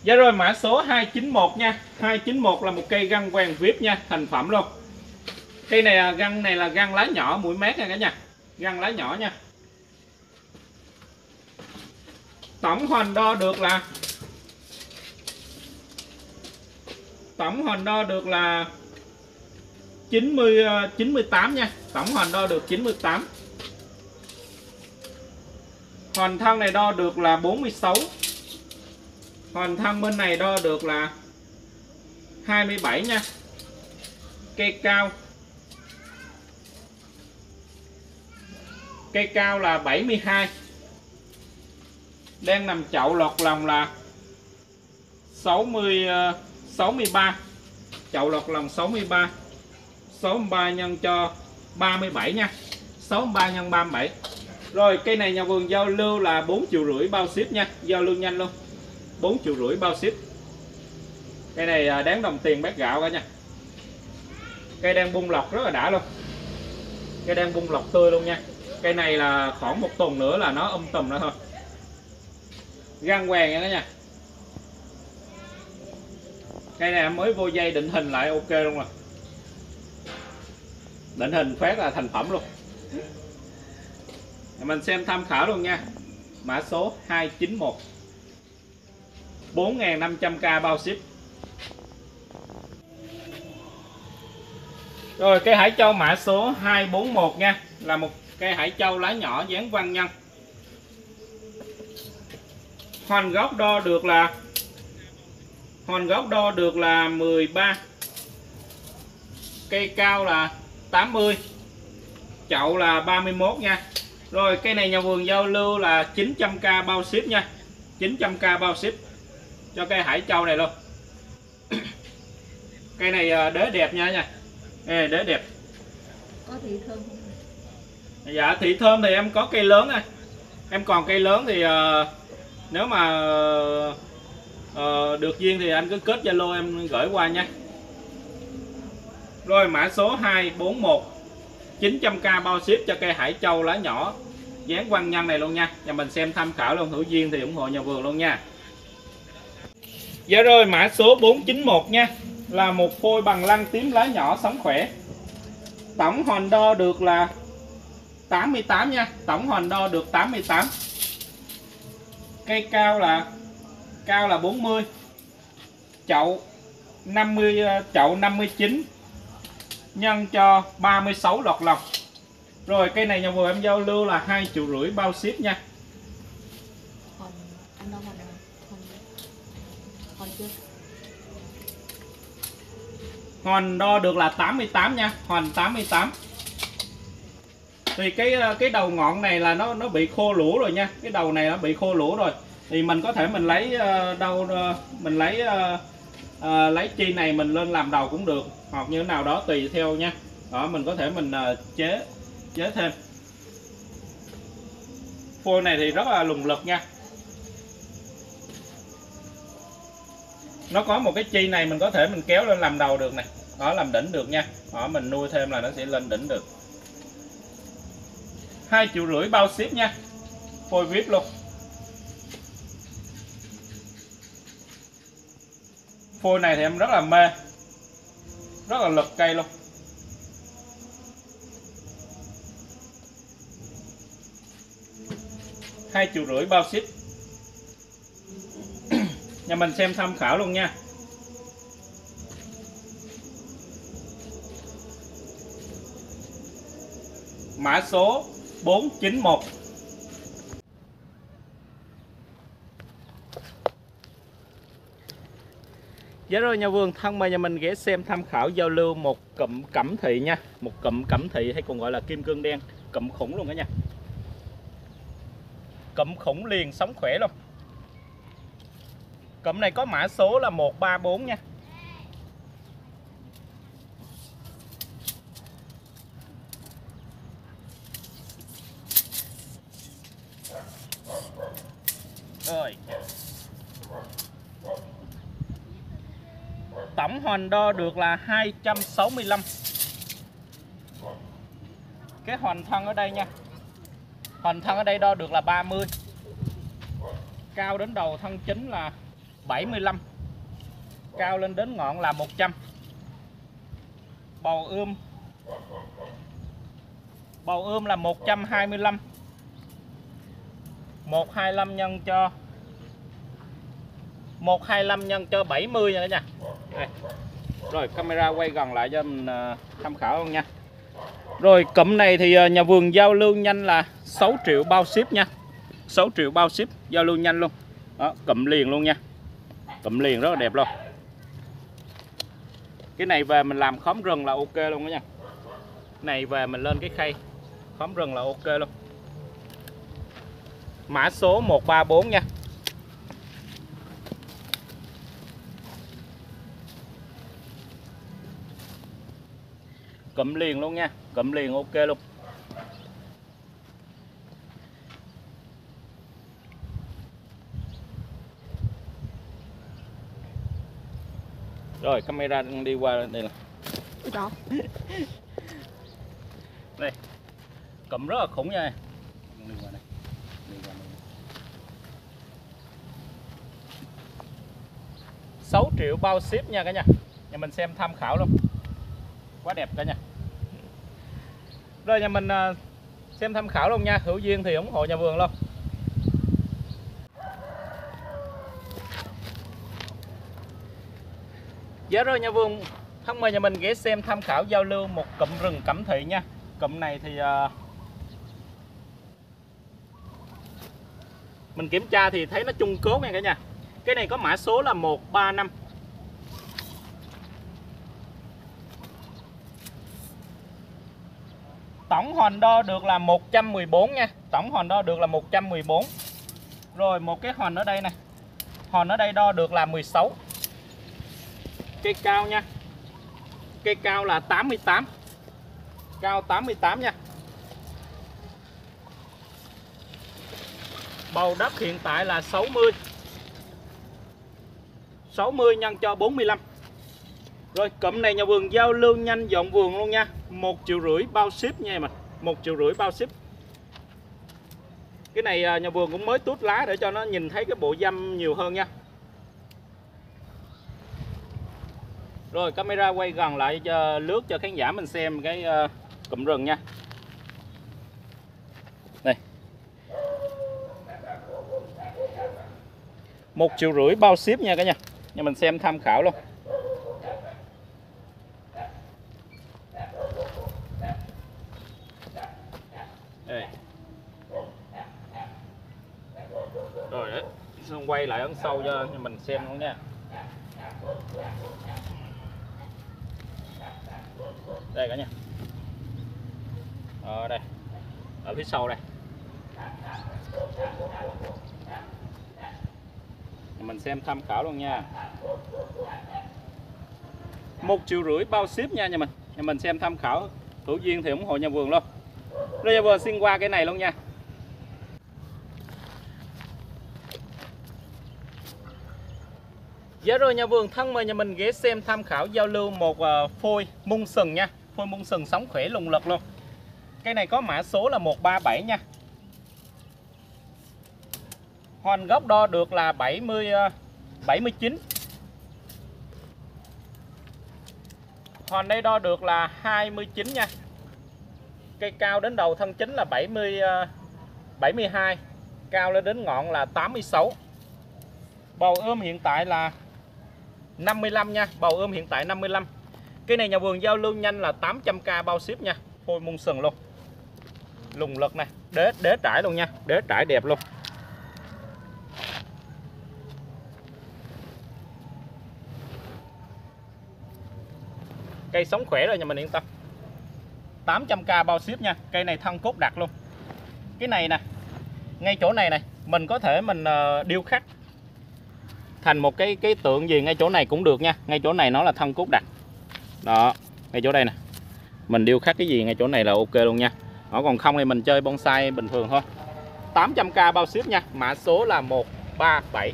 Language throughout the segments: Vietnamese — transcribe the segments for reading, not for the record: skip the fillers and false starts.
Dạ rồi, mã số 291 nha. 291 là một cây găng vàng VIP nha, thành phẩm luôn. Cây này găng này là găng lá nhỏ mũi mát nha cả nhà. Găng lá nhỏ nha. Tổng hoành đo được là 98 nha. Tổng hoành đo được 98. Hoành thân này đo được là 46. Hoành thân bên này đo được là 27 nha. Cây cao là 72. Đang nằm chậu lọt lòng là 63. Chậu lọt lòng 63. 63 nhân cho 37 nha. 63 nhân 37. Rồi cây này nhà vườn giao lưu là 4,5 triệu bao ship nha. Giao lưu nhanh luôn. 4,5 triệu bao ship. Cây này đáng đồng tiền bát gạo cả nha. Cây đang bung lọc rất là đã luôn. Cây đang bung lọc tươi luôn nha. Cây này là khoảng 1 tuần nữa là nó tùm nữa thôi. Găng hoàng nha cả nhà. Cây này mới vô dây định hình lại ok luôn rồi. Định hình phát là thành phẩm luôn. Mình xem tham khảo luôn nha. Mã số 291. 4.500k bao ship. Rồi cây hải châu mã số 241 nha. Là một cây hải châu lá nhỏ dáng văn nhân. Hoành gốc đo được là 13. Cây cao là 80. Chậu là 31 nha. Rồi cây này nhà vườn giao lưu là 900k bao ship nha. 900k bao ship cho cây hải châu này luôn. Cây này đế đẹp nha. Đế đẹp. Có thị thơm không? Dạ thị thơm thì em có cây lớn này. Em còn cây lớn thì nếu mà được duyên thì anh cứ kết Zalo em gửi qua nha. Rồi mã số 241. 900k bao ship cho cây hải châu lá nhỏ dáng văn nhân này luôn nha. Nhà mình xem tham khảo luôn, hữu duyên thì ủng hộ nhà vườn luôn nha. Dạ rồi mã số 491 nha. Là một phôi bằng lăng tím lá nhỏ sống khỏe. Tổng hoành đo được là 88 nha. Tổng hoành đo được 88. Cây cao là 40. Chậu 59 nhân cho 36 lọt lòng. Rồi cây này nhà vườn em giao lưu là 2,5 triệu bao ship nha. Còn anh đâu còn chưa? Hoành đo được là 88 nha. Hoành 88. Thì cái đầu ngọn này là nó bị khô lũa rồi nha. Cái đầu này nó bị khô lũa rồi. Thì mình có thể mình lấy mình lấy chi này mình lên làm đầu cũng được, hoặc như thế nào đó tùy theo nha. Đó mình có thể mình chế thêm. Phôi này thì rất là lùng lực nha. Nó có một cái chi này mình có thể mình kéo lên làm đầu được này. Đó làm đỉnh được nha. Đó mình nuôi thêm là nó sẽ lên đỉnh được. 2,5 triệu bao ship nha. Phôi VIP luôn. Phôi này thì em rất là mê. Rất là lực cây luôn. Hai 2,5 triệu bao ship. Nhà mình xem tham khảo luôn nha. Mã số 491. Dạ rồi nhà vườn thân mời nhà mình ghé xem tham khảo giao lưu một cụm cẩm thị nha. Một cụm cẩm thị hay còn gọi là kim cương đen. Cụm khủng luôn đó nha. Cụm khủng liền sống khỏe luôn. Cụm này có mã số là 134 nha. Rồi. Tổng hoành đo được là 265. Cái hoành thân ở đây nha. Hoành thân ở đây đo được là 30. Cao đến đầu thân chính là 75, cao lên đến ngọn là 100. Bầu ươm là 125. 125 nhân cho 70 nha cả nhà. Đây. Rồi camera quay gần lại cho mình tham khảo luôn nha. Rồi cụm này thì nhà vườn giao lưu nhanh là 6 triệu bao ship nha. 6 triệu bao ship, giao lưu nhanh luôn. Đó, cụm liền luôn nha. Cụm liền rất là đẹp luôn. Cái này về mình làm khóm rừng là ok luôn đó nha. Này về mình lên cái khay khóm rừng là ok luôn. Mã số 134 nha. Cụm liền luôn nha, cụm liền ok luôn. Rồi camera đi qua đây nè. Đó. Đây. Cụm rất là khủng nha. Đi qua đây. Đi qua đây. 6 triệu bao ship nha cả nhà. Nhà mình xem tham khảo luôn. Quá đẹp cả nhà. Rồi nhà mình xem tham khảo luôn nha. Hữu duyên thì ủng hộ nhà vườn luôn. Dạ rồi nhà vườn, thân mời nhà mình ghé xem tham khảo giao lưu một cụm rừng Cẩm Thị nha. Cụm này thì mình kiểm tra thì thấy nó chung cốt nha cả nhà. Cái này có mã số là 135. Tổng hòn đo được là 114 nha. Tổng hòn đo được là 114. Rồi một cái hòn ở đây nè. Hòn ở đây đo được là 16. Cây cao nha. Cây cao là 88. Cao 88 nha. Bầu đất hiện tại là 60. 60 nhân cho 45. Rồi cụm này nhà vườn giao lưu nhanh dọn vườn luôn nha. 1,5 triệu bao ship nha mình. 1,5 triệu bao ship. Cái này nhà vườn cũng mới tuốt lá để cho nó nhìn thấy cái bộ dăm nhiều hơn nha. Rồi camera quay gần lại cho lướt cho khán giả mình xem cái cụm rừng nha. Đây. 1,5 triệu bao ship nha cả nhà. Nhà mình xem tham khảo luôn. Đây. Rồi đấy, xong quay lại ấn sâu cho mình xem luôn nha. Đây cả nhà. Ở đây. Ở phía sau đây. Mình xem tham khảo luôn nha. 1,5 triệu bao ship nha nhà mình. Nhà mình xem tham khảo, hữu duyên thì ủng hộ nhà vườn luôn. Rồi nhà vườn xin qua cái này luôn nha. Dạ rồi nhà vườn, thân mời nhà mình ghé xem tham khảo giao lưu một phôi mung sừng nha. Phôi mung sừng sống khỏe lùng lực luôn. Cây này có mã số là 137 nha. Hòn gốc đo được là 79. Hòn đây đo được là 29 nha. Cây cao đến đầu thân chính là 72. Cao lên đến ngọn là 86. Bầu ươm hiện tại là 55 nha. Bầu ươm hiện tại 55. Cái này nhà vườn giao lưu nhanh là 800k bao ship nha. Phôi mung sừng luôn. Lùng lực nè. Đế trải luôn nha. Đế trải đẹp luôn. Cây sống khỏe rồi nhà mình yên tâm. 800k bao ship nha. Cây này thân cốt đặc luôn. Cái này nè, ngay chỗ này này mình có thể mình điêu khắc thành một cái tượng gì ngay chỗ này cũng được nha. Ngay chỗ này nó là thân cốt đặc. Đó, ngay chỗ đây nè. Mình điêu khắc cái gì ngay chỗ này là ok luôn nha. Đó, còn không thì mình chơi bonsai bình thường thôi. 800k bao ship nha. Mã số là 137.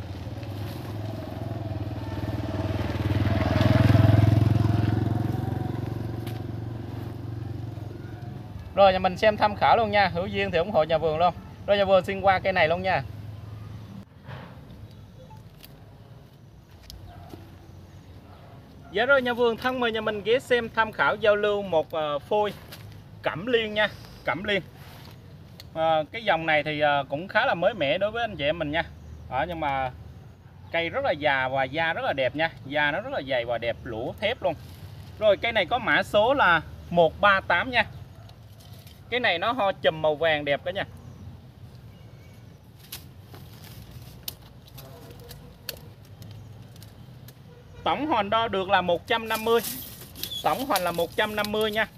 Rồi nhà mình xem tham khảo luôn nha. Hữu duyên thì ủng hộ nhà vườn luôn. Rồi nhà vườn xin qua cây này luôn nha. Dạ rồi nhà vườn thân mời nhà mình ghé xem tham khảo giao lưu một phôi Cẩm Liên nha. Cẩm Liên cái dòng này thì cũng khá là mới mẻ đối với anh chị em mình nha. Nhưng mà cây rất là già và da rất là đẹp nha. Da nó rất là dày và đẹp, lũa thép luôn. Rồi cây này có mã số là 138 nha. Cái này nó ho chùm màu vàng đẹp đó nha. Tổng hoành đo được là 150. Tổng hoành là 150 nha.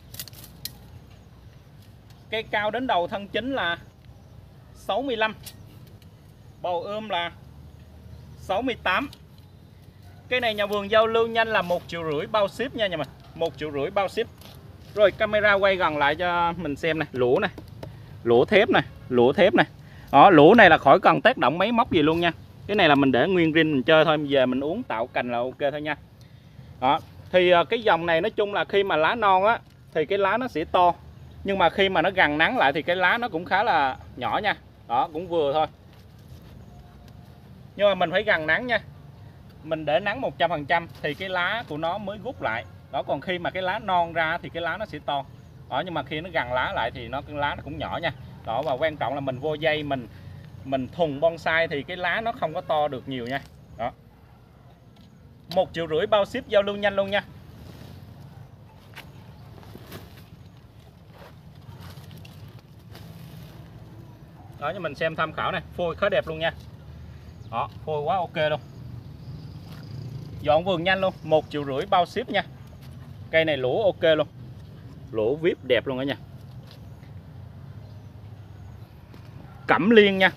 Cây cao đến đầu thân chính là 65. Bầu ươm là 68. Cây này nhà vườn giao lưu nhanh là 1,5 triệu bao ship nha nhà mình. 1,5 triệu bao ship. Rồi camera quay gần lại cho mình xem này, lũa này. Lũa thép này, lũa thép này. Đó, lũa này là khỏi cần tác động máy móc gì luôn nha. Cái này là mình để nguyên riêng mình chơi thôi, về mình uống tạo cành là ok thôi nha. Đó, thì cái dòng này nói chung là khi mà lá non á thì cái lá nó sẽ to. Nhưng mà khi mà nó gần nắng lại thì cái lá nó cũng khá là nhỏ nha. Đó, cũng vừa thôi. Nhưng mà mình phải gần nắng nha. Mình để nắng 100% thì cái lá của nó mới rút lại. Đó, còn khi mà cái lá non ra thì cái lá nó sẽ to. Đó, nhưng mà khi nó gần lá lại thì cái lá nó cũng nhỏ nha. Đó, và quan trọng là mình vô dây mình thùng bonsai thì cái lá nó không có to được nhiều nha. Đó. 1,5 triệu bao ship giao lưu nhanh luôn nha. Đó, cho mình xem tham khảo này, phôi khá đẹp luôn nha. Đó, phôi quá ok luôn. Dọn vườn nhanh luôn, 1,5 triệu bao ship nha. Cây này lũa ok luôn. Lũa vip đẹp luôn đó nha. Cẩm Liên nha.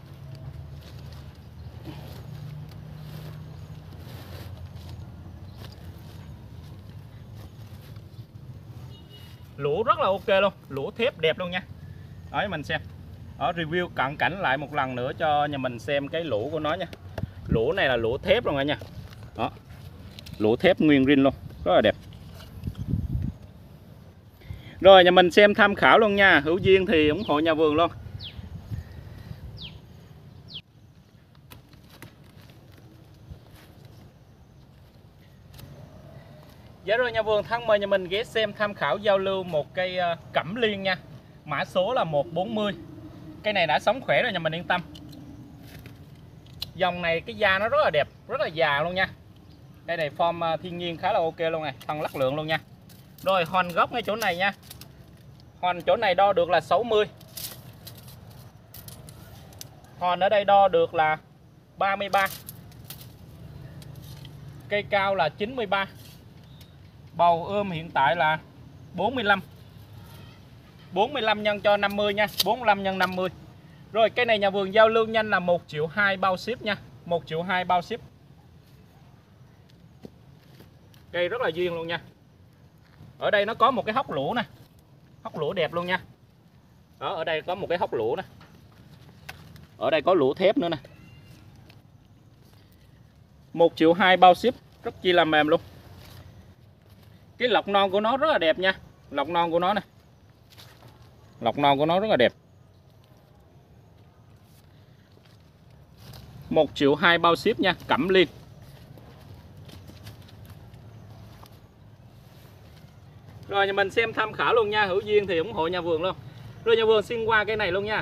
Lũa rất là ok luôn, lũa thép đẹp luôn nha. Đó, mình xem. Đó, review cận cảnh lại một lần nữa cho nhà mình xem cái lũa của nó nha. Lũa này là lũa thép luôn nha. Đó. Lũa thép nguyên riêng luôn, rất là đẹp. Rồi nhà mình xem tham khảo luôn nha, hữu duyên thì ủng hộ nhà vườn luôn. Dạ rồi nhà vườn thân mời nhà mình ghé xem tham khảo giao lưu một cây Cẩm Liên nha. Mã số là 140. Cây này đã sống khỏe rồi nhà mình yên tâm. Dòng này cái da nó rất là đẹp, rất là già luôn nha. Cây này form thiên nhiên khá là ok luôn này, thân lắc lượng luôn nha. Rồi hoành gốc ngay chỗ này nha. Hoành chỗ này đo được là 60. Hoành ở đây đo được là 33. Cây cao là 93. Bầu ươm hiện tại là 45. 45 nhân cho 50 nha, 45 nhân 50. Rồi cây này nhà vườn giao lưu nhanh là 1,2 triệu bao ship nha, 1,2 triệu bao ship. Cây rất là duyên luôn nha. Ở đây nó có một cái hốc lũa nè. Hốc lũa đẹp luôn nha. Đó, ở đây có một cái hốc lũa nè. Ở đây có lũa thép nữa nè. 1,2 triệu bao ship, rất chi là mềm luôn. Cái lọc non của nó rất là đẹp nha. Lọc non của nó nè. Lọc non của nó rất là đẹp. 1,2 triệu bao ship nha, Cẩm Liên. Rồi nhà mình xem tham khảo luôn nha, hữu duyên thì ủng hộ nhà vườn luôn. Rồi nhà vườn xin qua cái này luôn nha.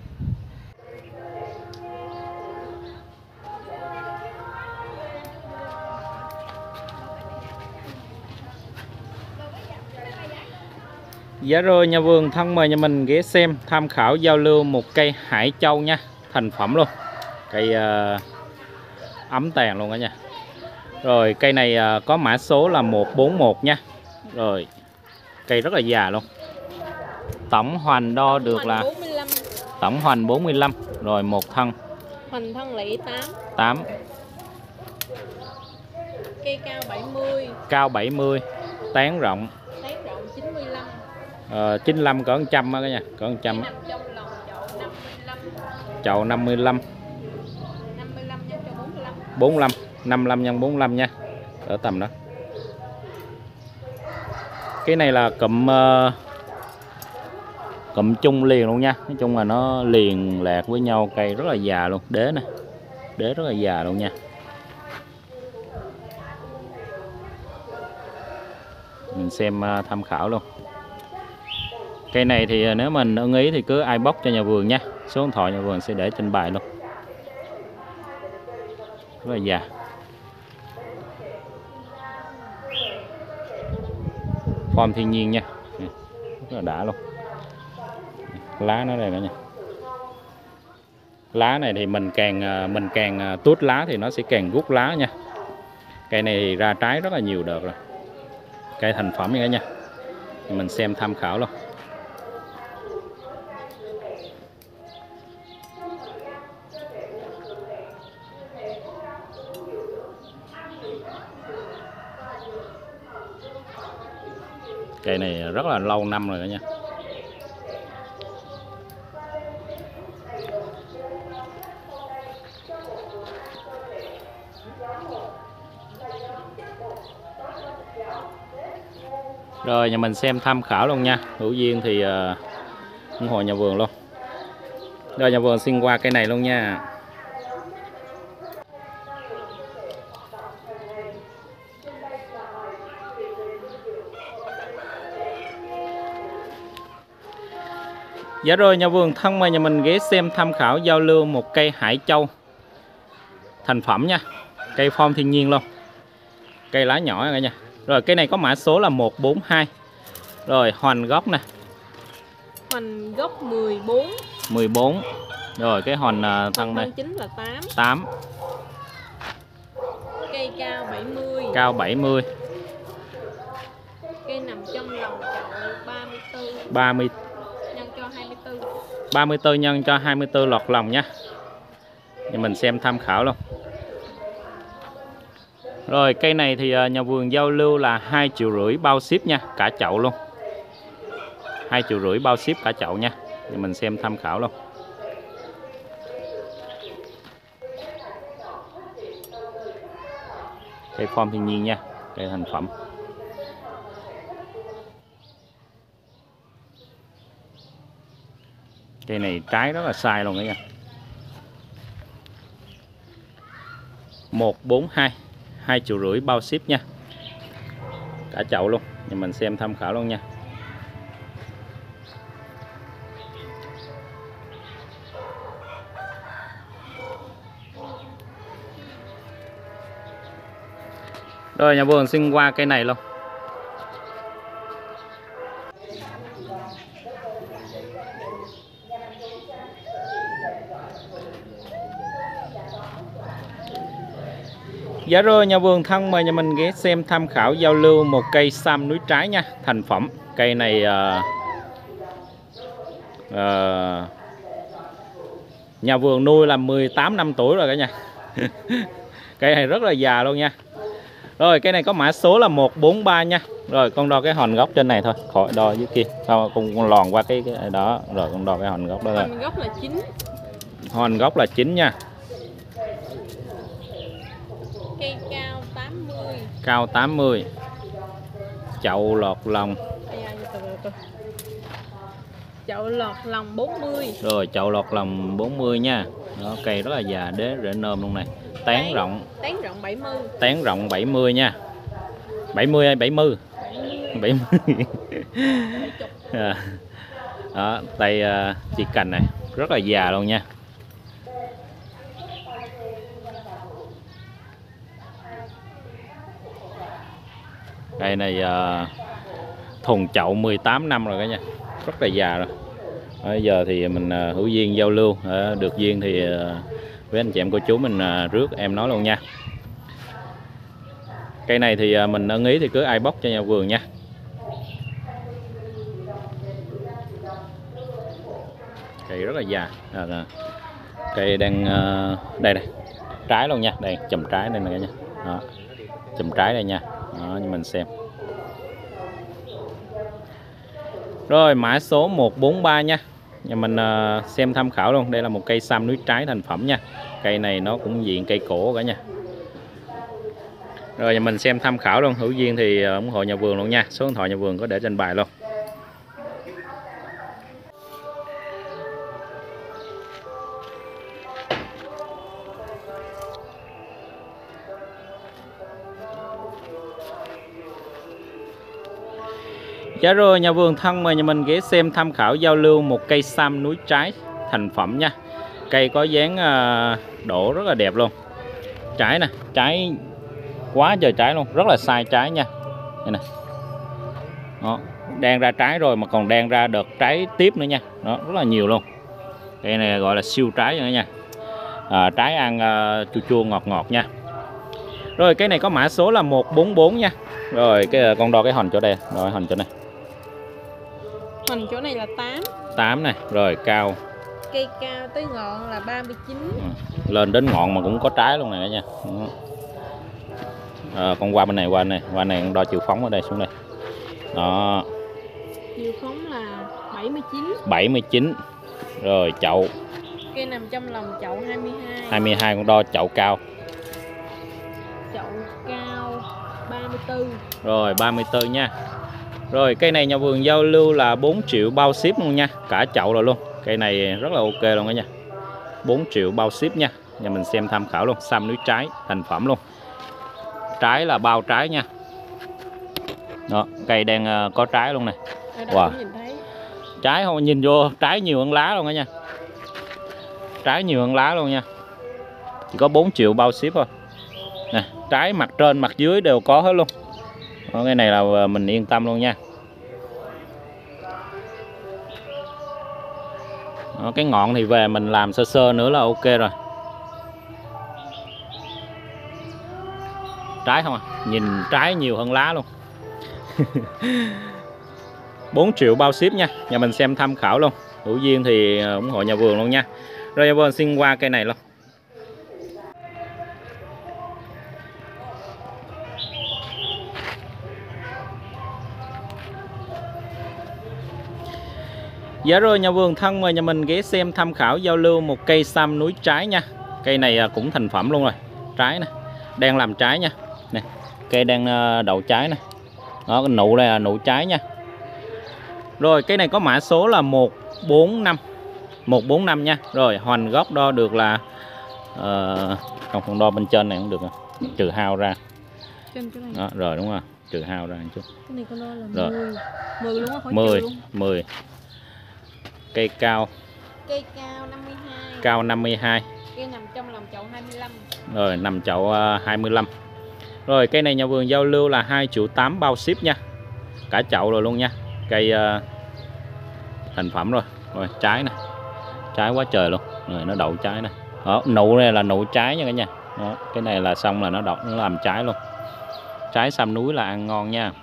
Dạ rồi nhà vườn thân mời nhà mình ghé xem tham khảo giao lưu một cây Hải Châu nha, thành phẩm luôn. Cây ấm tàn luôn đó nha. Rồi cây này có mã số là 141 nha. Rồi cây rất là già luôn. Tổng hoành đo được là 45. tổng hoành 45. Rồi một thân. Hoành thân lỵ 8. 8. Cây cao 70. Cao 70. Tán rộng. Tán rộng 95. 95 cỡ 100 á cả nhà, cỡ 100 á. Trong lòng chậu 55. Chậu 55. 55 nhân cho 45. 45, 55 nhân 45 nha. Ở tầm đó. Cái này là cụm chung liền luôn nha. Nói chung là nó liền lạc với nhau, cây rất là già luôn. Đế nè. Đế rất là già luôn nha. mình xem tham khảo luôn. Cây này thì nếu mình ưng ý thì cứ ai bóc cho nhà vườn nha. Số điện thoại nhà vườn sẽ để trên bài luôn. Rất là già. Form thiên nhiên nha. Rất là đã luôn. Lá nó đây nữa nha. Lá này thì mình càng tuốt lá thì nó sẽ càng rút lá nha. Cây này thì ra trái rất là nhiều đợt rồi. Cây thành phẩm vậy nha. Mình xem tham khảo luôn. Cây này rất là lâu năm rồi cả nha. Rồi nhà mình xem tham khảo luôn nha. Hữu duyên thì ủng hộ nhà vườn luôn. Rồi nhà vườn xin qua cây này luôn nha. Dạ rồi nhà vườn thân mời nhà mình ghé xem tham khảo giao lưu một cây Hải Châu thành phẩm nha. Cây form thiên nhiên luôn. Cây lá nhỏ cả nha. Rồi cây này có mã số là 142. Rồi hoành gốc nè. Hoành gốc 14. 14. Rồi cái hoành thân đây. Thân chính là 8. 8. Cây cao 70. Cao 70. Cây nằm trong lòng chậu 34. 30 nhân cho 24. 34 nhân cho 24 lọt lòng nha. Thì mình xem tham khảo luôn. Rồi cây này thì nhà vườn giao lưu là 2,5 triệu bao ship nha, cả chậu luôn. 2,5 triệu bao ship cả chậu nha. Thì mình xem tham khảo luôn. Cây form thiên nhiên nha, cây thành phẩm. Cây này trái rất là sai luôn đó nha. 142, 2,5 triệu bao ship nha. Cả chậu luôn. Thì mình xem tham khảo luôn nha. Rồi nhà vườn xin qua cây này luôn. Dạ rồi nhà vườn thân mời nhà mình ghé xem tham khảo giao lưu một cây sam núi trái nha, thành phẩm. Cây này nhà vườn nuôi là 18 năm tuổi rồi cả nhà. Cây này rất là già luôn nha. Rồi cây này có mã số là 143 nha. Rồi con đo cái hòn gốc trên này thôi, khỏi đo dưới kia. Sao con lòn qua cái đó. Rồi con đo cái hòn gốc đó thôi. Hòn gốc là 9. Hòn gốc là 9 nha. Cây cao 80. Cao 80. Chậu lọt lòng. Chậu lọt lòng 40. Rồi chậu lọt lòng 40 nha. Đó, cây rất là già, đế rễ nôm luôn này. Tán rộng. Tán rộng 70. Tán rộng 70 nha. 70 hay 70? 70. Đó, tay chỉ cành này rất là già luôn nha. Cây này thùng chậu 18 năm rồi cả nha. Rất là già rồi. Bây giờ thì mình hữu duyên giao lưu, được duyên thì với anh chị em cô chú mình rước em nói luôn nha. Cây này thì mình ưng ý thì cứ ai bóc cho nhà vườn nha. Cây rất là già. Cây đang đây đây, trái luôn nha, đây chùm trái đây nè cả nhà. Đó, chùm trái đây nha. Đó, như mình xem. Rồi mã số 143 nha. Nhà mình xem tham khảo luôn. Đây là một cây sam núi trái thành phẩm nha. Cây này nó cũng diện cây cổ cả nha. Rồi nhà mình xem tham khảo luôn. Hữu duyên thì ủng hộ nhà vườn luôn nha. Số điện thoại nhà vườn có để trên bài luôn. Dạ rồi, nhà vườn thân mời nhà mình ghé xem tham khảo giao lưu một cây sam núi trái thành phẩm nha. Cây có dáng đổ rất là đẹp luôn. Trái nè, trái quá trời trái luôn, rất là sai trái nha. Đây nè. Đó, đang ra trái rồi mà còn đang ra đợt trái tiếp nữa nha. Đó, rất là nhiều luôn. Cây này gọi là siêu trái nữa nha. Trái ăn chua chua ngọt ngọt nha. Rồi cái này có mã số là 144 nha. Rồi cái con đo cái hoành chỗ đây, rồi hoành chỗ này. Hoành chỗ này là 8. 8 này, rồi cao. Cây cao tới ngọn là 39. Lên đến ngọn mà cũng có trái luôn này nha. Con qua bên này, qua này con đo chiều phóng ở đây xuống đây. Đó. Chiều phóng là 79. 79. Rồi chậu. Cây nằm trong lòng chậu 22. 22 con đo chậu cao. Chậu cao 34. Rồi 34 nha. Rồi cây này nhà vườn giao lưu là 4 triệu bao ship luôn nha, cả chậu rồi luôn. Cây này rất là ok luôn đó nha. 4 triệu bao ship nha. Nhà mình xem tham khảo luôn, sam núi trái thành phẩm luôn. Trái là bao trái nha. Đó, cây đang có trái luôn này. Wow. Nhìn thấy. Trái không, nhìn vô trái nhiều hơn lá luôn đó nha. Trái nhiều hơn lá luôn nha. Chỉ có 4 triệu bao ship thôi. Nè, trái mặt trên mặt dưới đều có hết luôn. Đó, cái này là mình yên tâm luôn nha. Đó, cái ngọn thì về mình làm sơ sơ nữa là ok rồi. Trái không à, nhìn trái nhiều hơn lá luôn. 4 triệu bao ship nha. Nhà mình xem tham khảo luôn. Hữu duyên thì ủng hộ nhà vườn luôn nha. Rồi nhà vườn xin qua cây này luôn. Dạ rồi, nhà vườn thân mời nhà mình ghé xem tham khảo giao lưu một cây sam núi trái nha. Cây này cũng thành phẩm luôn rồi. Trái nè, đang làm trái nha. Nè, cây đang đậu trái nè. Đó, cái nụ đây là nụ trái nha. Rồi cây này có mã số là 145. 145 nha. Rồi hoành góc đo được là không đo bên trên này cũng được rồi. Trừ hao ra. Trên chỗ này. Đó, rồi đúng rồi, trừ hao ra một chút. Cái này con đo là Rồi. 10. 10 luôn á, khỏi 10, trừ luôn. 10. Cây cao. Cây cao 52. Cao 52. Cây nằm trong lòng chậu 25. Rồi nằm chậu 25. Rồi cây này nhà vườn giao lưu là 2 triệu 8 bao ship nha. Cả chậu rồi luôn nha. Cây thành phẩm rồi. Rồi trái nè. Trái quá trời luôn. Rồi nó đậu trái nè. Đó, nụ này là nụ trái nha cả nhà. Đó, cái này là xong là nó đậu, nó làm trái luôn. Trái sam núi là ăn ngon nha.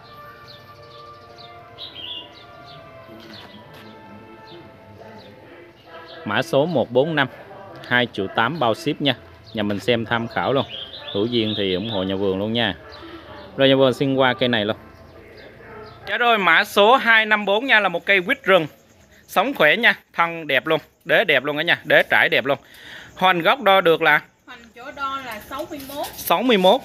Mã số 145. 2 triệu 8 bao ship nha. Nhà mình xem tham khảo luôn. Hữu duyên thì ủng hộ nhà vườn luôn nha. Rồi nhà vườn xin qua cây này luôn. Dạ rồi, mã số 254 nha, là một cây quýt rừng. Sống khỏe nha, thân đẹp luôn, đế đẹp luôn cả nhà, đế trải đẹp luôn. Hoành góc đo được là Hoành chỗ đo là 61. 61.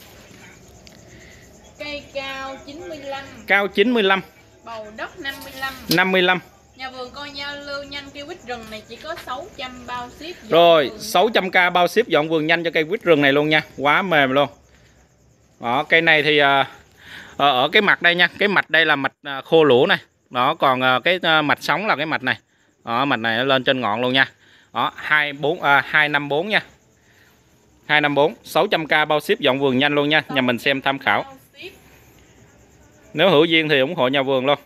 Cây cao 95. Cao 95. Bầu đất 55. 55. Nhà vườn coi giao lưu nhanh cây quýt rừng này chỉ có 600 bao ship. Rồi 600k bao ship dọn vườn nhanh cho cây quýt rừng này luôn nha. Quá mềm luôn. Đó, cây này thì ở cái mặt đây nha. Cái mạch đây là mạch khô lũa này. Đó, còn cái mạch sống là cái mạch này. Đó, mạch này nó lên trên ngọn luôn nha. Đó, 254 nha. 254, 600k bao ship dọn vườn nhanh luôn nha. Nhà mình xem tham khảo. Nếu hữu duyên thì ủng hộ nhà vườn luôn.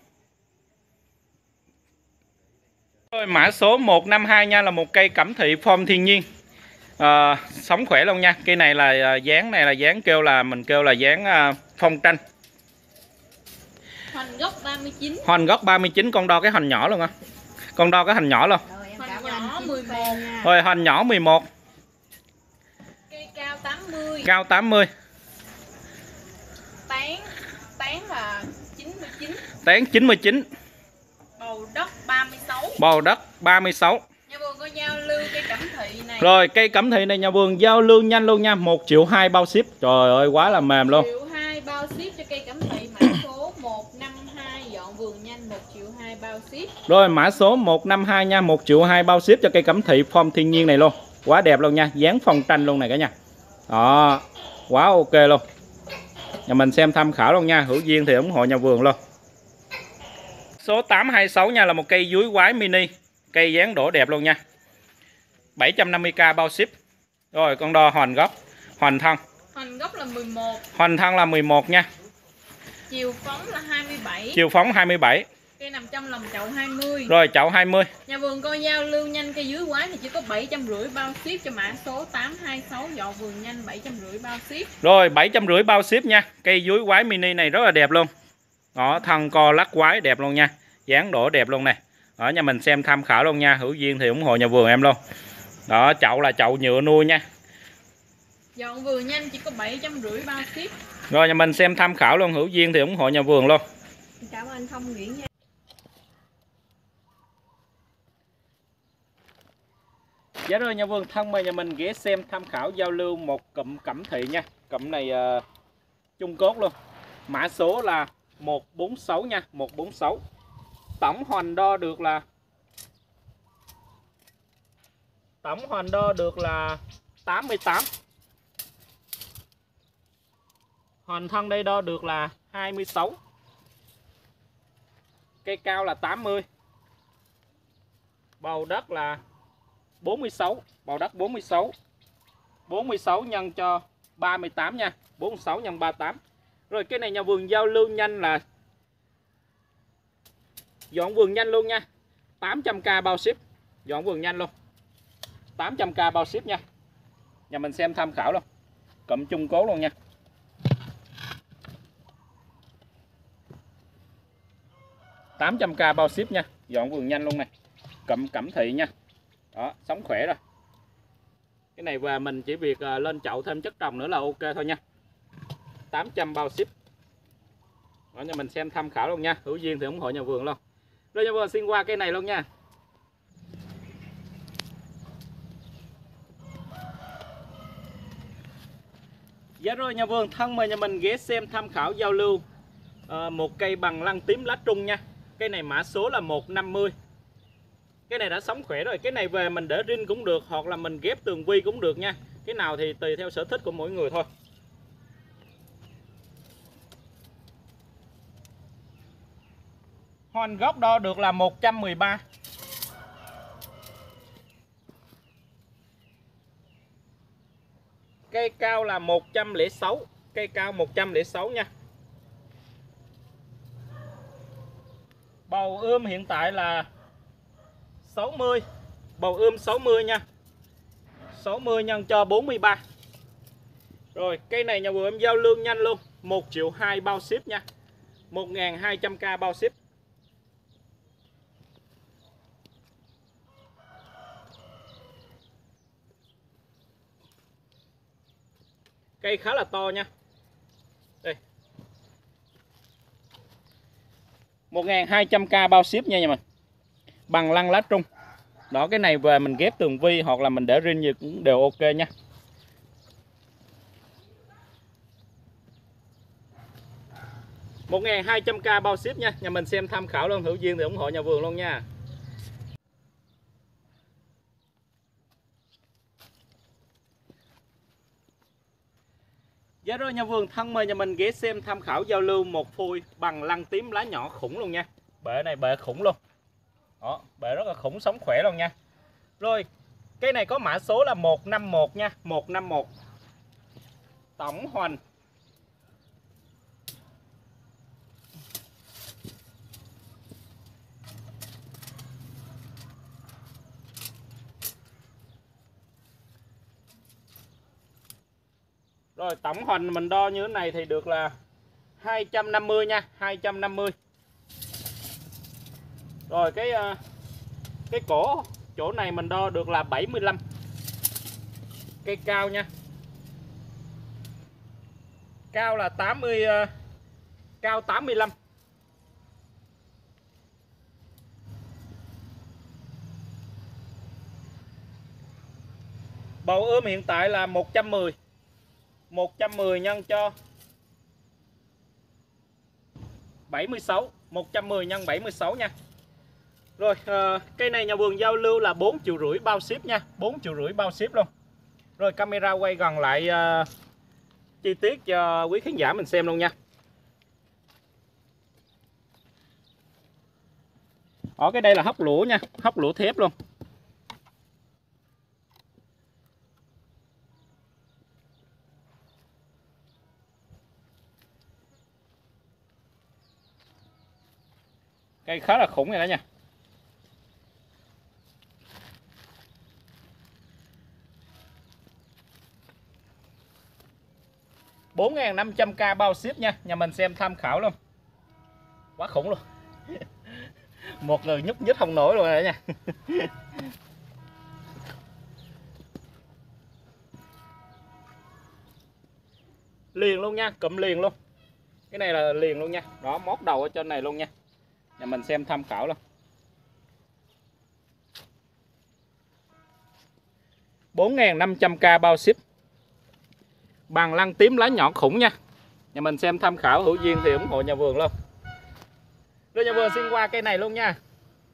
Rồi mã số 152 nha, là một cây cẩm thị form thiên nhiên. Sống khỏe luôn nha. Cây này là dáng này là dáng kêu là mình kêu là dáng phong tranh. Hoành gốc 39. Hoành gốc 39, con đo cái hoành nhỏ luôn á. Con đo cái hoành nhỏ luôn. Hoành nhỏ 11. Rồi hoành nhỏ 11. Cây cao 80. Cao 80. Tán là 99. Tán 99. Bầu đất 36. Bầu đất 36. Nhà vườn có giao lưu cây cẩm thị này. Rồi cây cẩm thị này nhà vườn giao lưu nhanh luôn nha. 1 triệu 2 bao ship. Trời ơi quá là mềm luôn. 1 triệu 2 bao ship cho cây cẩm thị. Mã số 152 dọn vườn nhanh 1 triệu 2 bao ship. Rồi mã số 152 nha, 1 triệu 2 bao ship cho cây cẩm thị form thiên nhiên này luôn. Quá đẹp luôn nha, dáng phong tranh luôn này cả nhà. Đó, quá ok luôn. Nhà mình xem tham khảo luôn nha, hữu duyên thì ủng hộ nhà vườn luôn. Số 826 nha, là một cây dúi quái mini. Cây dáng đổ đẹp luôn nha. 750k bao ship. Rồi con đo hoành gốc, hoành thân. Hoành gốc là 11. Hoành thân là 11 nha. Chiều phóng là 27. Chiều phóng 27. Cây nằm trong lòng chậu 20. Rồi chậu 20. Nhà vườn coi giao lưu nhanh cây dưới quái thì chỉ có 750 bao ship cho mã số 826 dọn vườn nhanh 750 bao ship. Rồi 750 bao ship nha. Cây dúi quái mini này rất là đẹp luôn. Đó, thân co lắc quái đẹp luôn nha. Dáng đổ đẹp luôn nè. Ở nhà mình xem tham khảo luôn nha. Hữu duyên thì ủng hộ nhà vườn em luôn. Đó, chậu là chậu nhựa nuôi nha. Dọn vườn nhanh chỉ có 750 bao ship. Rồi nhà mình xem tham khảo luôn, hữu duyên thì ủng hộ nhà vườn luôn. Cảm ơn anh Thông Nguyễn nha. Dạ rồi nhà vườn thân mời nhà mình ghé xem tham khảo giao lưu một cụm cẩm thị nha. Cụm này chung cốt luôn. Mã số là 146 nha, 146. Tổng hoành đo được là 88. Hoành thân đây đo được là 26. Cây cao là 80. Bầu đất là 46, bầu đất 46. 46 nhân cho 38 nha, 46 nhân 38. Rồi cái này nhà vườn giao lưu nhanh là dọn vườn nhanh luôn nha. 800k bao ship, dọn vườn nhanh luôn. 800k bao ship nha. Nhà mình xem tham khảo luôn. Cụm chung cố luôn nha. $800k bao ship nha, dọn vườn nhanh luôn này. Cụm cẩm thị nha. Đó, sống khỏe rồi. Cái này về mình chỉ việc lên chậu thêm chất trồng nữa là ok thôi nha. 800 bao ship. Đó, nhà mình xem tham khảo luôn nha. Hữu duyên thì ủng hộ nhà vườn luôn. Rồi nhà vườn xin qua cái này luôn nha. Dạ rồi nhà vườn thân mời nhà mình ghé xem tham khảo giao lưu một cây bằng lăng tím lá trung nha. Cây này mã số là 150. Cái này đã sống khỏe rồi. Cái này về mình để rin cũng được, hoặc là mình ghép tường vi cũng được nha. Cái nào thì tùy theo sở thích của mỗi người thôi. Hoành gốc đo được là 113. Cây cao là 106. Cây cao 106 nha. Bầu ươm hiện tại là 60. Bầu ươm 60 nha. 60 nhân cho 43. Rồi cây này nhà vườn em giao lưu nhanh luôn. 1,2 triệu bao ship nha. 1200k bao ship. Cây khá là to nha. Đây. 1200k bao ship nha nhà mình. Bằng lăng lá trung. Đó, cái này về mình ghép tường vi hoặc là mình để rin gì cũng đều ok nha. Một 1200k bao ship nha. Nhà mình xem tham khảo luôn, hữu duyên thì ủng hộ nhà vườn luôn nha. Dạ rồi nhà vườn thân mời nhà mình ghé xem tham khảo giao lưu một phôi bằng lăng tím lá nhỏ khủng luôn nha. Bệ này bệ khủng luôn. Đó, bệ rất là khủng, sống khỏe luôn nha. Rồi, cái này có mã số là 151 nha, 151. Tổng hoành Rồi tổng hoành mình đo như thế này thì được là 250 nha, 250. Rồi cái cổ chỗ này mình đo được là 75. Cây cao nha. Cao là 80, cao 85. Bầu ươm hiện tại là 110. 110 nhân cho 76. 110 nhân 76 nha. Rồi cây này nhà vườn giao lưu là 4,5 triệu bao ship nha. 4,5 triệu bao ship luôn. Rồi camera quay gần lại chi tiết cho quý khán giả mình xem luôn nha. Ở cái đây là hốc lũa nha, hốc lũa thép luôn. Cây khá là khủng này đó nha. $4.500k bao ship nha. Nhà mình xem tham khảo luôn. Quá khủng luôn. Một người nhúc nhích không nổi luôn rồi đó nha. Liền luôn nha, cụm liền luôn. Cái này là liền luôn nha. Đó, mót đầu ở trên này luôn nha. Nhà mình xem tham khảo luôn. 4.500k bao ship. Bằng lăng tím lá nhỏ khủng nha. Nhà mình xem tham khảo, hữu duyên thì ủng hộ nhà vườn luôn. Rồi nhà vườn xin qua cây này luôn nha.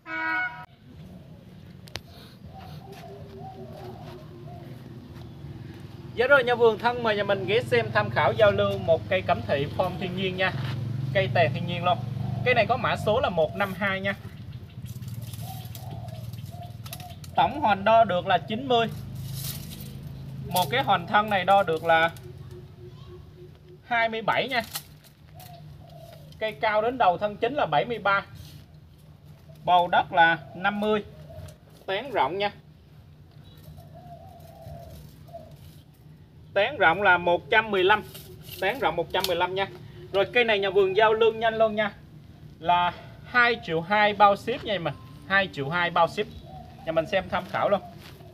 Dạ rồi nhà vườn thân, mời nhà mình ghé xem tham khảo giao lưu một cây cẩm thị form thiên nhiên nha. Cây tàn thiên nhiên luôn. Cây này có mã số là 152 nha. Tổng hoành đo được là 90. Một cái hoành thân này đo được là 27 nha. Cây cao đến đầu thân chính là 73. Bầu đất là 50. Tán rộng nha. Tán rộng là 115. Tán rộng 115 nha. Rồi cây này nhà vườn giao lương nhanh luôn nha. Là 2,2 triệu bao ship nha mình. 2,2 triệu bao ship. Nhà mình xem tham khảo luôn.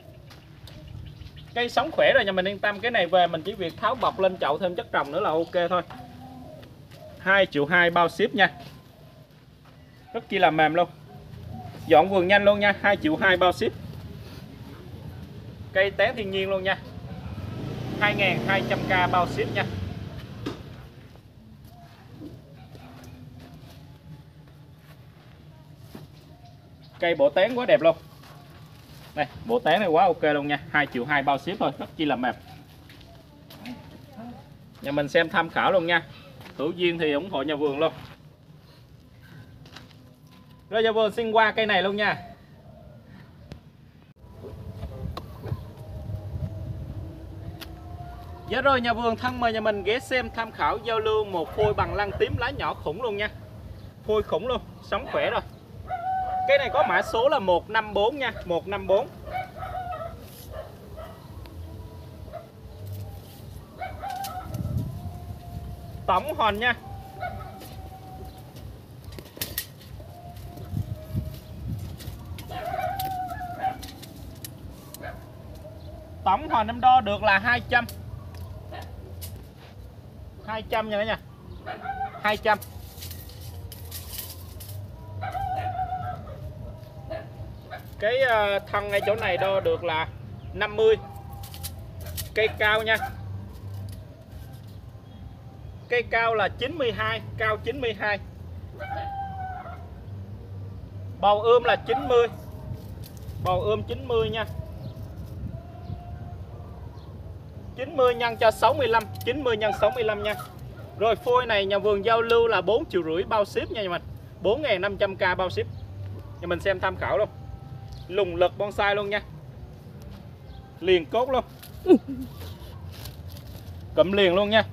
Cây sống khỏe rồi nhà mình yên tâm. Cái này về mình chỉ việc tháo bọc lên chậu thêm chất trồng nữa là ok thôi. 2,2 triệu bao ship nha. Rất chi là mềm luôn. Dọn vườn nhanh luôn nha. 2,2 triệu bao ship. Cây tán thiên nhiên luôn nha. 2.200k bao ship nha. Cây bộ tán quá đẹp luôn. Đây, bộ tán này quá ok luôn nha. 2,2 triệu bao ship thôi, rất chi là mềm. Nhà mình xem tham khảo luôn nha. Hữu duyên thì ủng hộ nhà vườn luôn. Rồi nhà vườn xin qua cây này luôn nha. Dạ rồi nhà vườn thân, mời nhà mình ghé xem tham khảo giao lưu một phôi bằng lăng tím lá nhỏ khủng luôn nha. Phôi khủng luôn, sống khỏe rồi. Cái này có mã số là 154 nha, 154. Tổng hoành nha. Tổng hoành em đo được là 200. 200 nha cả nhà. 200. Cái thân ngay chỗ này đo được là 50. Cây cao nha. Cây cao là 92, cao 92. Bầu ươm là 90. Bầu ươm 90 nha. 90 nhân cho 65, 90 nhân 65 nha. Rồi phôi này nhà vườn giao lưu là 4,5 triệu bao ship nha nhà mình. 4.500k bao ship. Nhà mình xem tham khảo luôn. Lùng lực bonsai luôn nha. Liền cốt luôn. Cụm liền luôn nha.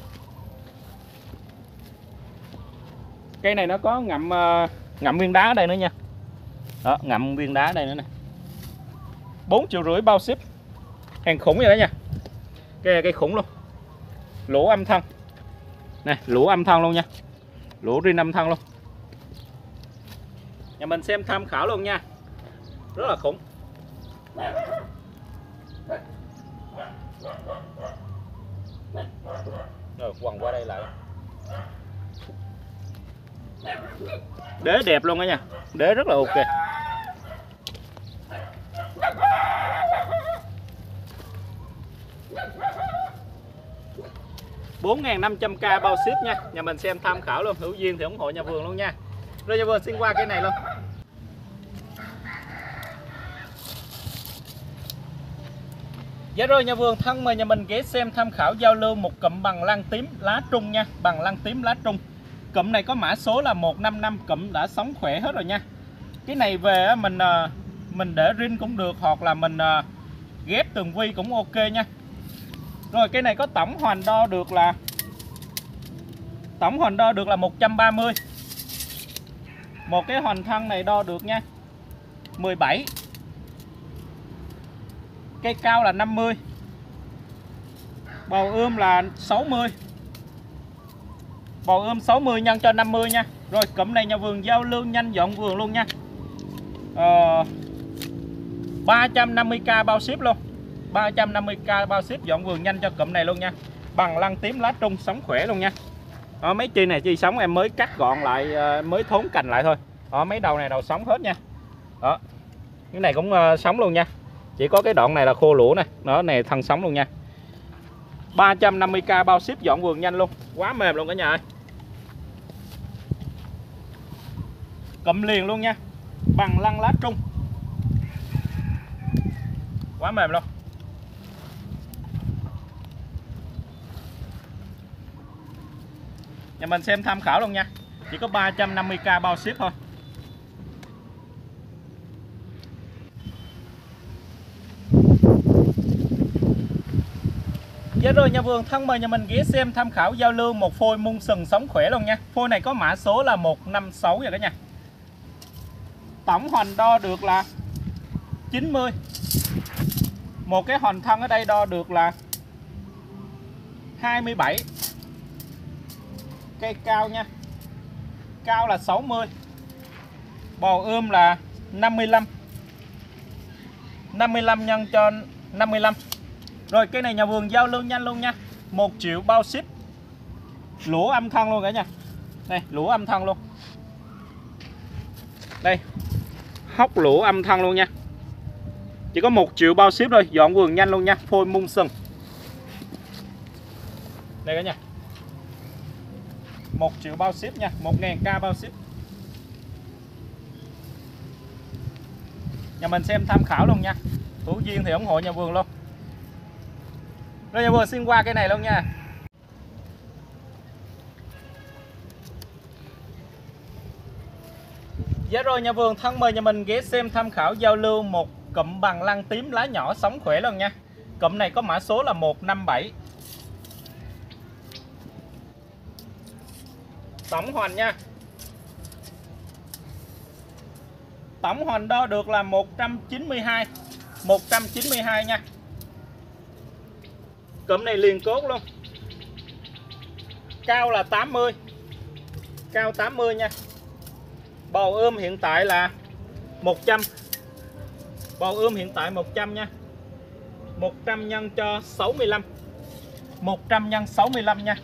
Cây này nó có ngậm viên đá ở đây nữa nha. Đó, ngậm viên đá ở đây nữa nè. 4,5 triệu bao ship. Hàng khủng vậy đó nha. Cây khủng luôn. Lỗ âm thân. Nè, lỗ âm thân luôn nha. Lỗ rin âm thân luôn. Nhà mình xem tham khảo luôn nha. Rất là khủng. Rồi quằn qua đây lại. Đế đẹp luôn đó nha. Đế rất là ok. $4.500k bao ship nha. Nhà mình xem tham khảo luôn. Hữu duyên thì ủng hộ nhà vườn luôn nha. Rồi nhà vườn xin qua cái này luôn. Dạ rồi nhà vườn thân, mời nhà mình ghé xem tham khảo giao lưu một cụm bằng lăng tím lá trung nha. Bằng lăng tím lá trung. Cụm này có mã số là 155. Cụm đã sống khỏe hết rồi nha. Cái này về á, mình để rin cũng được, hoặc là mình ghép tường vi cũng ok nha. Rồi cái này có tổng hoành đo được là 130. Một cái hoành thân này đo được nha 17. Cây cao là 50. Bầu ươm là 60. Bầu ươm 60 nhân cho 50 nha. Rồi cụm này nhà vườn giao lưu nhanh dọn vườn luôn nha. 350k bao ship luôn. 350k bao ship dọn vườn nhanh cho cụm này luôn nha. Bằng lăng tím lá trung sống khỏe luôn nha. Đó, mấy chi này chi sống em mới cắt gọn lại, mới thốn cành lại thôi. Đó, mấy đầu này đầu sống hết nha. Đó. Cái này cũng sống luôn nha. Chỉ có cái đoạn này là khô lũa nè. Đó, này thân sống luôn nha. 350k bao ship dọn vườn nhanh luôn. Quá mềm luôn cả nhà ơi. Cụm liền luôn nha. Bằng lăng lá trung. Quá mềm luôn. Nhà mình xem tham khảo luôn nha. Chỉ có 350k bao ship thôi. Dạ rồi nhà vườn thân mời nhà mình ghé xem tham khảo giao lưu một phôi mung sừng sống khỏe luôn nha. Phôi này có mã số là 156 vậy cả nhà. Tổng hoành đo được là 90. Một cái hoành thân ở đây đo được là 27. Cây cao nha. Cao là 60. Bầu ươm là 55. 55 nhân cho 55. Rồi cây này nhà vườn giao lưu nhanh luôn nha. 1 triệu bao ship. Lũa âm thân luôn cả nhà. Đây, lũa âm thân luôn. Đây. Hốc lũa âm thân luôn nha. Chỉ có 1 triệu bao ship thôi, dọn vườn nhanh luôn nha. Phôi mung sừng. Đây cả nhà. 1 triệu bao ship nha, 1000k bao ship. Nhà mình xem tham khảo luôn nha. Hữu duyên thì ủng hộ nhà vườn luôn. Rồi nhà vườn xin qua cái này luôn nha. Dạ rồi nhà vườn thân mời nhà mình ghé xem tham khảo giao lưu một cụm bằng lăng tím lá nhỏ sống khỏe luôn nha. Cụm này có mã số là 157. Tổng hoành nha. Tổng hoành đo được là 192. 192 nha. Cụm này liền cốt luôn. Cao là 80. Cao 80 nha. Bầu ươm hiện tại là 100. Bầu ươm hiện tại 100 nha. 100 nhân cho 65. 100 nhân 65 nha.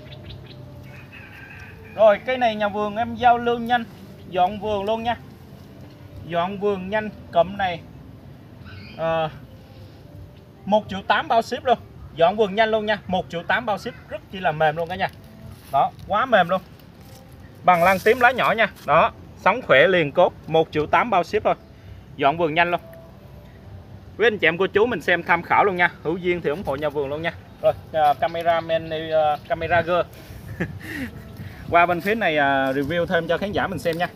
Rồi cây này nhà vườn em giao lưu nhanh dọn vườn luôn nha. Dọn vườn nhanh. Cụm này 1.800.000 bao ship luôn. Dọn vườn nhanh luôn nha. 1.800.000 bao ship. Rất chỉ là mềm luôn cả nhà. Đó, quá mềm luôn. Bằng lăng tím lá nhỏ nha. Đó, sống khỏe liền cốt. 1.800.000 bao ship thôi. Dọn vườn nhanh luôn. Với anh chị em cô chú mình xem tham khảo luôn nha. Hữu duyên thì ủng hộ nhà vườn luôn nha. Rồi cameraman camera girl qua bên phía này review thêm cho khán giả mình xem nha.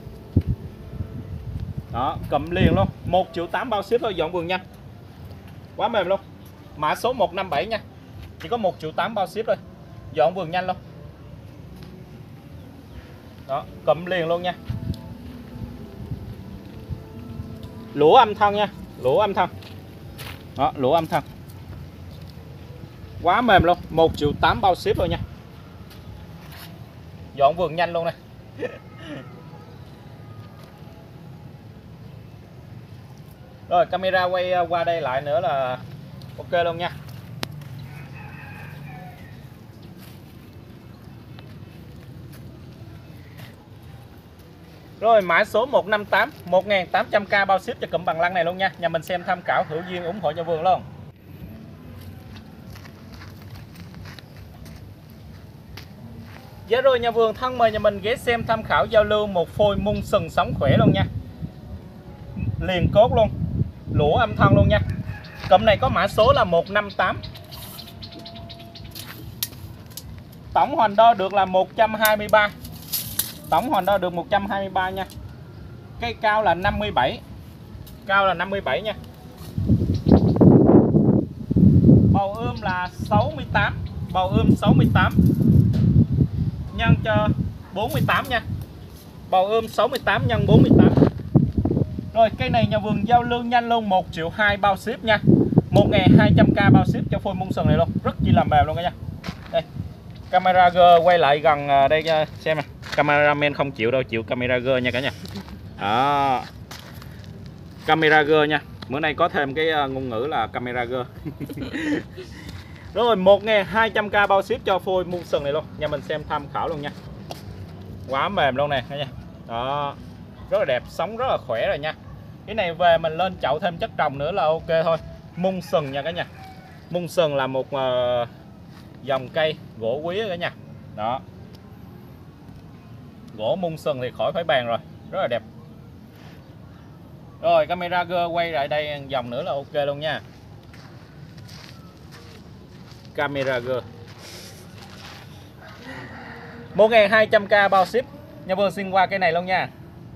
Đó, cầm liền luôn. 1.800.000 bao ship thôi, dọn vườn nhanh. Quá mềm luôn. Mã số 157 nha. Chỉ có 1.800.000 bao ship thôi. Dọn vườn nhanh luôn. Đó, cầm liền luôn nha. Lũa âm thân nha. Lũa âm thân. Đó, lũa âm thân. Quá mềm luôn. 1.800.000 bao ship rồi nha. Dọn vườn nhanh luôn nè. Rồi camera quay qua đây lại nữa là ok luôn nha. Rồi mã số 158, 1.800k bao ship cho cụm bằng lăng này luôn nha. Nhà mình xem tham khảo, hữu duyên ủng hộ cho vườn luôn. Dạ rồi nhà vườn thân mời nhà mình ghé xem tham khảo giao lưu một phôi mung sừng sống khỏe luôn nha. Liền cốt luôn. Lũa âm thân luôn nha. Cụm này có mã số là 158. Tổng hoành đo được là 123. Tổng hoành đo được 123 nha. Cây cao là 57. Cao là 57 nha. Bầu ươm là 68. Bầu ươm 68 nhân cho 48 nha. Bầu ươm 68 nhân 48. Rồi cây này nhà vườn giao lưu nhanh luôn, 1.200.000 bao ship nha. 1.200k bao ship cho phôi mung sừng này luôn, rất chi là mềm luôn cả nha. Đây, camera G quay lại gần đây xem nè. Cameraman không chịu đâu, chịu camera G nha cả nhà. Đó. Camera G nha. Bữa nay có thêm cái ngôn ngữ là camera G. Rồi 1.200k bao ship cho phôi mung sừng này luôn. Nhà mình xem tham khảo luôn nha. Quá mềm luôn nè cả nhà. Đó. Rất là đẹp, sống rất là khỏe rồi nha. Cái này về mình lên chậu thêm chất trồng nữa là ok thôi. Mung sừng nha cả nhà. Mung sừng là một dòng cây gỗ quý cả nhà. Đó. Gỗ mung sừng thì khỏi phải bàn rồi, rất là đẹp. Rồi camera G quay lại đây dòng nữa là ok luôn nha. Camera G 1.200k bao ship. Nhà vườn xin qua cái này luôn nha.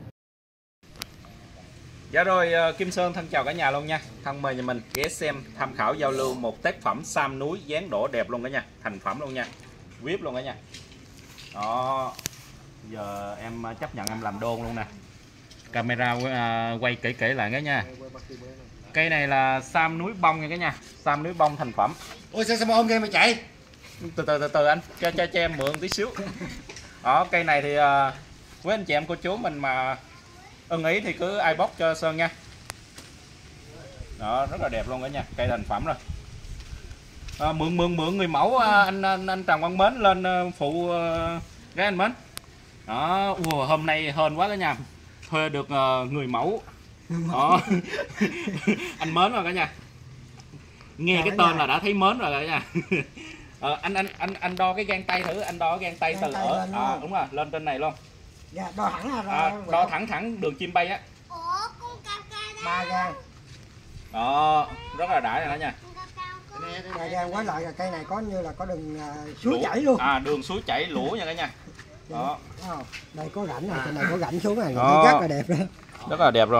Dạ rồi, Kim Sơn thân chào cả nhà luôn nha. Thân mời nhà mình ghé xem tham khảo giao lưu một tác phẩm sam núi dáng đổ đẹp luôn cả nhà, thành phẩm luôn nha, VIP luôn cả nhà. Đó, giờ em chấp nhận em làm đôn luôn nè. Camera quay kỹ kỹ lại cả nha. Cây này là sam núi bông nha cả nhà, sam núi bông thành phẩm. Ôi sao mà ôm game mà chạy? Từ anh cho em mượn tí xíu. Đó, cây này thì với anh chị em cô chú mình mà ưng ý thì cứ inbox cho Sơn nha. Đó, rất là đẹp luôn cả nhà, cây thành phẩm rồi. Mượn người mẫu anh Trần Văn Mến lên phụ cái anh Mến. Đó, hôm nay hên quá cả nhà, thuê được người mẫu. Đó. Anh Mến rồi cả nhà. Nghe cái tên là đã thấy mến rồi cả nhà. Anh đo cái gang tay thử, anh đo cái gang tay từ ở đúng rồi, lên trên này luôn. Dạ, đo thẳng đo thẳng đường chim bay á. Ủa, con cao ca đó. 3 gang. Đó, rất là đã rồi đó nha. 3 gang với lại là cây này có như là có đường suối chảy luôn. Đường suối chảy lũa nha cả nhà. Đó. Đây có rãnh này, trên này có rãnh xuống này, Đó. rất là đẹp đó. Rất là đẹp rồi.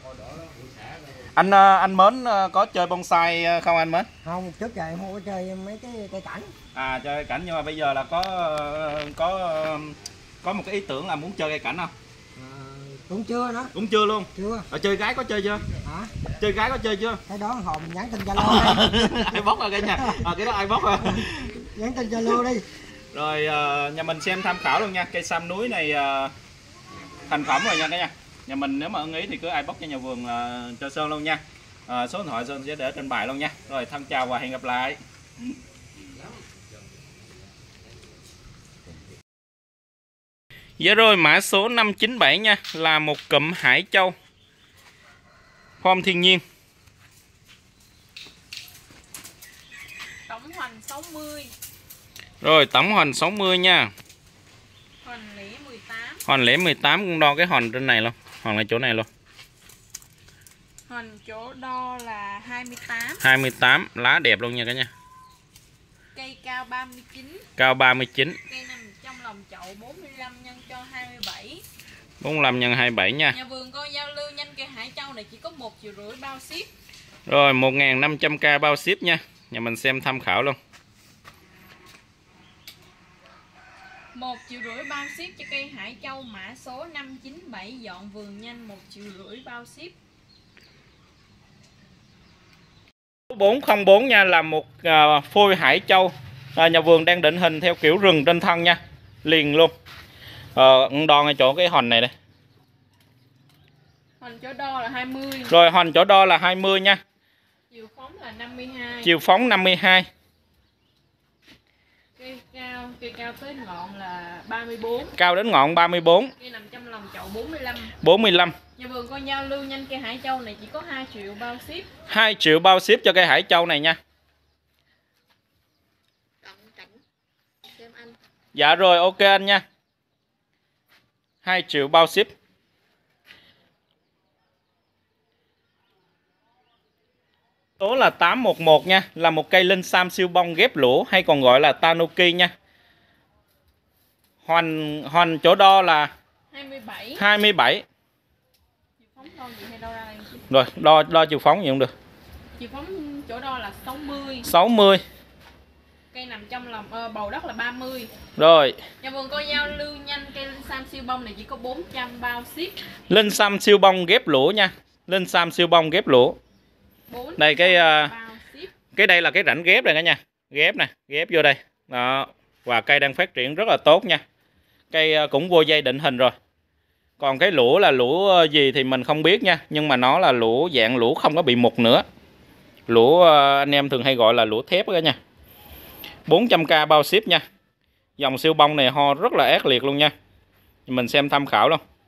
Anh Mến có chơi bonsai không anh Mến? Không, trước giờ em không có chơi mấy cái cây cảnh. Chơi cây cảnh, nhưng mà bây giờ là có một cái ý tưởng là muốn chơi cây cảnh không? Cũng chưa nữa. Cũng chưa luôn. Chưa. Chơi gái có chơi chưa? Hả? Chơi gái có chơi chưa? Cái đó hồi mình nhắn tin Zalo đi. Ai bóc rồi cả nhà. Cái đó ai bóc rồi. Nhắn tin Zalo đi. Rồi nhà mình xem tham khảo luôn nha. Cây sam núi này thành phẩm rồi nha cả nhà. Nhà mình nếu mà ưng ý thì cứ ai bóc cho nhà vườn cho Sơn luôn nha. Số điện thoại Sơn sẽ để trên bài luôn nha. Rồi thân chào và hẹn gặp lại. Dạ rồi, mã số 597 nha, là một cụm Hải Châu form thiên nhiên. Tổng hoành 60. Rồi tổng hoành 60 nha. Hoành lẻ 18. Hoành lẻ 18 cũng đo cái hoành trên này luôn. Hoành là chỗ này luôn. Hoành chỗ đo là 28. 28, lá đẹp luôn nha cả nhà. Cây cao 39. Cao 39. Cây nằm trong lòng chậu 45 nhân cho 27. 45 nhân 27 nha. Nhà vườn con giao lưu nhanh cây Hải Châu này chỉ có 1,5 triệu bao ship. Rồi 1.500k bao ship nha. Nhà mình xem tham khảo luôn. 1,5 triệu bao ship cho cây Hải Châu mã số 597, dọn vườn nhanh 1,5 triệu bao ship. 404 nha, là một phôi Hải Châu. Nhà vườn đang định hình theo kiểu rừng trên thân nha. Liền luôn. Đo ngay chỗ cái hoành này đây. Hoành chỗ đo là 20. Rồi hoành chỗ đo là 20 nha. Chiều phóng là 52. Chiều phóng 52. Cây cao tới ngọn là 34. Cao đến ngọn 34. Cây nằm trong lòng chậu 45. 45. Nhà vườn con giao lưu nhanh cây Hải Châu này chỉ có 2 triệu bao ship. 2 triệu bao ship cho cây Hải Châu này nha. Dạ rồi, ok anh nha. 2 triệu bao ship. Số là 811 nha, là một cây linh sam siêu bông ghép lũa hay còn gọi là Tanuki nha. Hoành chỗ đo là 27. 27. Phóng đo gì hay đo ra đây chứ? Rồi, đo chiều phóng gì cũng được. Chiều phóng chỗ đo là 60. 60. Cây nằm trong lòng bầu đất là 30. Rồi. Nhà vườn coi giao lưu nhanh cây Linh Sam siêu bông này chỉ có 400 bao ship. Linh Sam siêu bông ghép lũa nha. Linh Sam siêu bông ghép lũa. Đây cái đây là cái rãnh ghép này cả nha. Ghép nè, ghép vô đây. Đó. Và cây đang phát triển rất là tốt nha. Cây cũng vô dây định hình rồi. Còn cái lũa là lũa gì thì mình không biết nha, nhưng mà nó là lũa dạng lũa không có bị mục nữa. Lũa anh em thường hay gọi là lũa thép đó nha. 400k bao ship nha. Dòng siêu bông này ho rất là ác liệt luôn nha. Mình xem tham khảo luôn.